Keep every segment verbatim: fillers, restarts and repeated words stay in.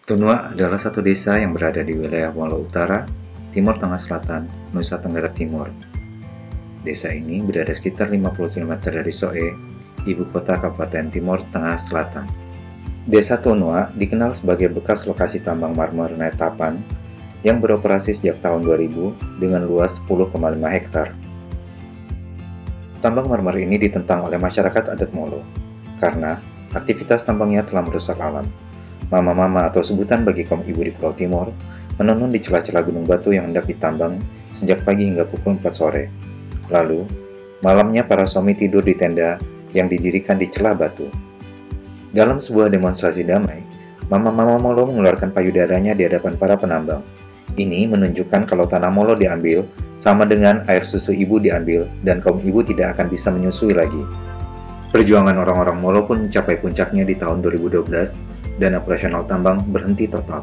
Tunua adalah satu desa yang berada di wilayah Molo Utara, Timur Tengah Selatan, Nusa Tenggara Timur. Desa ini berada sekitar lima puluh kilometer dari Soe, ibu kota Kabupaten Timur Tengah Selatan. Desa Tunua dikenal sebagai bekas lokasi tambang marmer Netapan yang beroperasi sejak tahun dua ribu dengan luas sepuluh koma lima hektar. Tambang marmer ini ditentang oleh masyarakat adat Molo karena aktivitas tambangnya telah merusak alam. Mama-mama atau sebutan bagi kaum ibu di Pulau Timur menenun di celah-celah gunung batu yang hendak ditambang sejak pagi hingga pukul empat sore. Lalu, malamnya para suami tidur di tenda yang didirikan di celah batu. Dalam sebuah demonstrasi damai, mama-mama Molo mengeluarkan payudaranya di hadapan para penambang. Ini menunjukkan kalau tanah Molo diambil, sama dengan air susu ibu diambil, dan kaum ibu tidak akan bisa menyusui lagi. Perjuangan orang-orang Molo pun mencapai puncaknya di tahun dua ribu dua belas, dan operasional tambang berhenti total.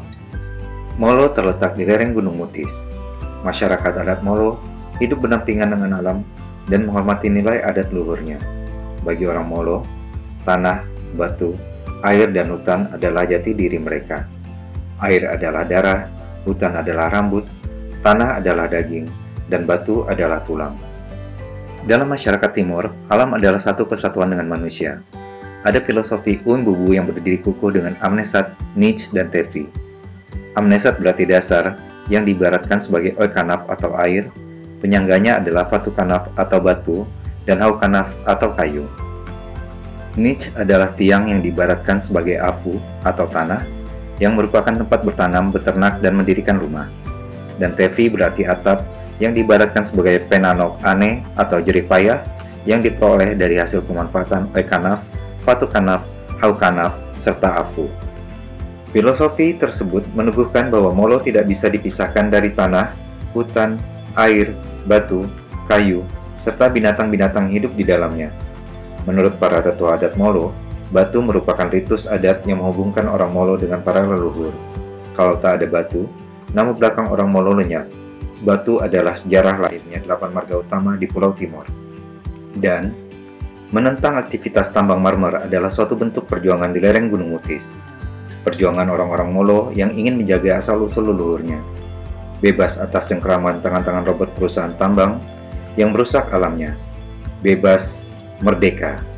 Molo terletak di lereng Gunung Mutis. Masyarakat adat Molo hidup berdampingan dengan alam dan menghormati nilai adat luhurnya. Bagi orang Molo, tanah, batu, air, dan hutan adalah jati diri mereka. Air adalah darah, hutan adalah rambut, tanah adalah daging, dan batu adalah tulang. Dalam masyarakat Timur, alam adalah satu kesatuan dengan manusia. Ada filosofi Uin Bubu yang berdiri kukuh dengan Amnesat, Nietzsche, dan Tevi. Amnesat berarti dasar, yang diibaratkan sebagai Oikanaf atau air, penyangganya adalah Fatukanaf atau batu, dan Haukanaf atau kayu. Nietzsche adalah tiang yang diibaratkan sebagai Afu atau tanah, yang merupakan tempat bertanam, beternak, dan mendirikan rumah. Dan Tevi berarti atap, yang diibaratkan sebagai Penanok Ane atau jeripayah, yang diperoleh dari hasil pemanfaatan Oikanaf, Fatukanaf, Haukanaf, serta Afu. Filosofi tersebut menubuhkan bahwa Molo tidak bisa dipisahkan dari tanah, hutan, air, batu, kayu, serta binatang-binatang hidup di dalamnya. Menurut para tetua adat Molo, batu merupakan ritus adat yang menghubungkan orang Molo dengan para leluhur. Kalau tak ada batu, nama belakang orang Molo lenyap. Batu adalah sejarah lahirnya delapan marga utama di Pulau Timur. Dan menentang aktivitas tambang marmer adalah suatu bentuk perjuangan di lereng Gunung Mutis. Perjuangan orang-orang Molo yang ingin menjaga asal-usul leluhurnya. Bebas atas cengkeraman tangan-tangan robot perusahaan tambang yang merusak alamnya. Bebas, merdeka.